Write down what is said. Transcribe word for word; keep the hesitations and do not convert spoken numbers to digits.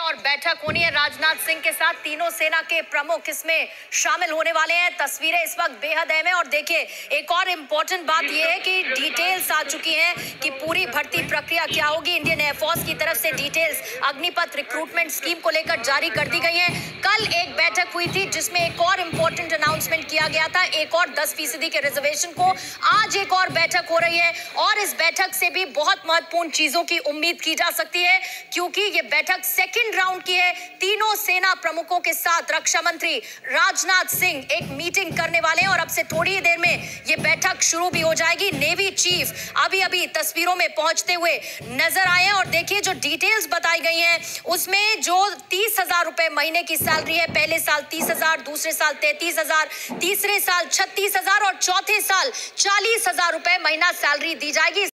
और बैठक होनी है राजनाथ सिंह के साथ। तीनों सेना के प्रमुख इसमें शामिल होने वाले हैं। तस्वीरें इस वक्त बेहद अहम है और देखिए एक और इम्पोर्टेंट बात यह है कि डिटेल्स आ चुकी हैं कि पूरी भर्ती प्रक्रिया क्या होगी। इंडियन एयरफोर्स की तरफ से डिटेल्स अग्निपथ रिक्रूटमेंट स्कीम को लेकर जारी कर दी गई है। कल एक बैठक हुई थी जिसमें एक और इम्पोर्टेंट अनाउंसमेंट किया गया था, एक और दस फीसदी के रिजर्वेशन को। आज एक और बैठक हो रही है और इस बैठक से भी बहुत महत्वपूर्ण चीजों की उम्मीद की जा सकती है, क्योंकि ये बैठक सेकंड राउंड की है। तीनों सेना प्रमुखों के साथ रक्षा मंत्री राजनाथ सिंह एक मीटिंग करने वाले हैं और अब से थोड़ी ही देर में ये बैठक शुरू भी हो जाएगी। नेवी चीफ अभी अभी तस्वीरों में पहुंचते हुए नजर आए हैं और देखिए जो डिटेल्स बताई गई हैं उसमें जो तीस हजार रुपए महीने की सैलरी है, पहले साल तीस हजार, दूसरे साल तैतीस हजार, तीसरे साल छत्तीस हजार और चौथे साल चालीस हजार रुपए महीना सैलरी दी जाएगी।